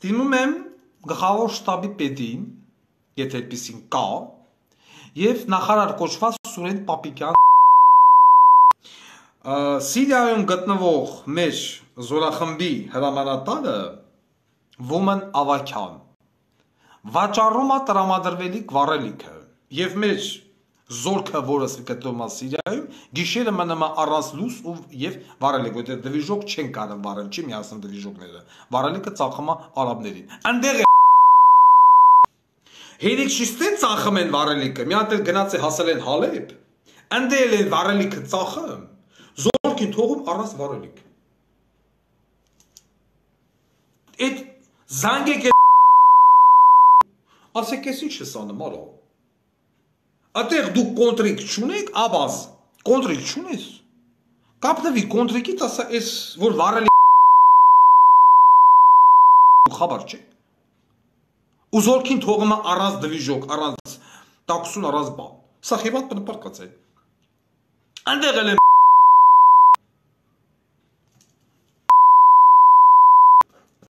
Դիմում եմ գլխավոր շտաբի պետին, եթե այդպեսին կա, եւ նախարար կոչված Սուրեն Պապիկյան Սիրիայում գտնվող մեր զորախմբի հրամանատարը Ոմն Ավակյան վաճառում է տրամադրվելիք վառելիքը եւ մեր զորքը, որը գտնվում է Սիրիայում, գիշերը մնում է առանց լույս եւ վառելիք, որտեղ դվիժոկ չեն կարող վառել, չի միացնում դվիժոկները։ Վառելիքը ծախում է արաբներին։ Այնտեղ Հերիքշիստե ծախում են վառելիքը, մի հատ էլ գնաց է հասել են Հալեբ, այնտեղ են վառելիքը ծախում, զորքին թողում առանց վառելիք։ Այդ զանգեք ասեք ես ինչ ես անում, արա։ Այդտեղ դուք կոնտրիկ չունեք, աբազ, կոնտրիկ չունես։ Կապնվի կոնտրիկից ասա, ես որ վառելի խաբար չէ։ Ու զորքին թողում է առանց դվիժոկ, առանց տաքսուն, առանց բան։ Սա խիբատ բնպարկած է։ Այնտեղ էլ